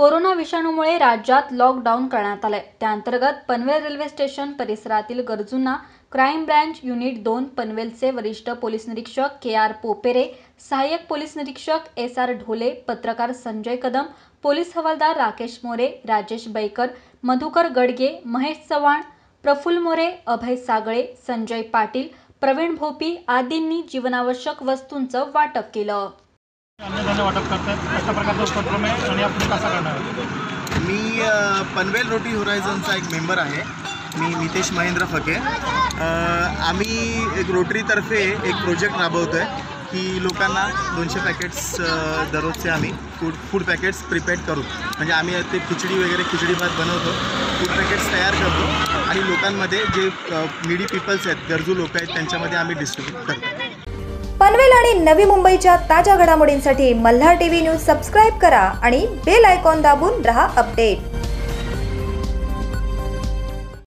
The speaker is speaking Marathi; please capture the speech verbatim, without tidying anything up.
कोरोना विषाणूमुळे राज्यात लॉकडाऊन करण्यात आले। त्याअंतर्गत पनवेल रेल्वे स्टेशन परिसरातील गरजूंना क्राईम ब्रांच युनिट दोन पनवेलचे वरिष्ठ पोलीस निरीक्षक के आर पोपेरे, सहाय्यक पोलीस निरीक्षक एस आर ढोले, पत्रकार संजय कदम, पोलीस हवालदार राकेश मोरे, राजेश बैकर, मधुकर गडगे, महेश चव्हाण, प्रफुल्ल मोरे, अभय सागळे, संजय पाटील, प्रवीण भोपी आदींनी जीवनावश्यक वस्तूंचं वाटप केलं। वाटप करतात कशा प्रकारचा उपक्रम आहे आणि आपण कसा करणार आहे? मी पनवेल रोटी होरायझनचा एक मेंबर आहे। मी नितेश महेंद्र फके। आम्ही एक रोटरीतर्फे एक प्रोजेक्ट राबवतो आहे की लोकांना दोनशे पॅकेट्स दररोजचे आम्ही फूड फूड पॅकेट्स प्रिपेअर करू। म्हणजे आम्ही ते खिचडी वगैरे खिचडी भात बनवतो, फूड पॅकेट्स तयार करतो आणि लोकांमध्ये जे नीडी पीपल्स आहेत, गरजू लोक आहेत, त्यांच्यामध्ये आम्ही डिस्ट्रीब्यूट करतो। पनवेल आणि नवी मुंबईच्या ताज्या घडामोडींसाठी मल्हार टीव्ही न्यूज सबस्क्राइब करा आणि बेल आयकॉन दाबून रहा अपडेट।